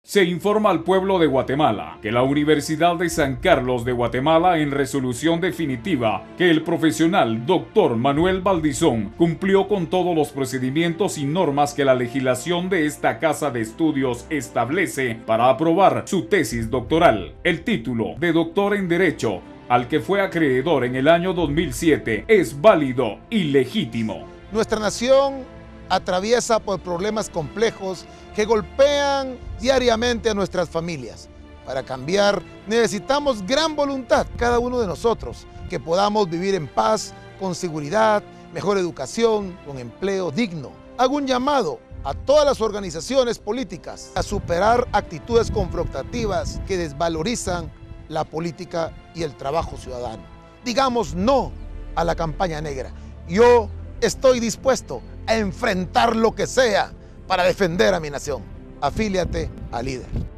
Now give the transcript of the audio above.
Se informa al pueblo de Guatemala que la Universidad de San Carlos de Guatemala, en resolución definitiva, que el profesional Dr. Manuel Valdizón cumplió con todos los procedimientos y normas que la legislación de esta casa de estudios establece para aprobar su tesis doctoral. El título de doctor en Derecho, al que fue acreedor en el año 2007, es válido y legítimo. Nuestra nación atraviesa por problemas complejos que golpean diariamente a nuestras familias. Para cambiar necesitamos gran voluntad, cada uno de nosotros, que podamos vivir en paz, con seguridad, mejor educación, con empleo digno. Hago un llamado a todas las organizaciones políticas a superar actitudes confrontativas que desvalorizan la política y el trabajo ciudadano. Digamos no a la campaña negra. Yo estoy dispuesto a enfrentar lo que sea para defender a mi nación. Afíliate a Líder.